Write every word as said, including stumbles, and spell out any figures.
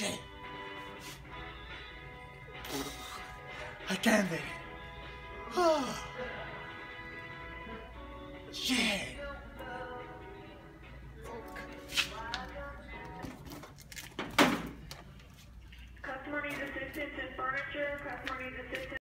shit. I can't take it. Oh. Shit. Customer needs assistance in furniture. Customer needs assistance.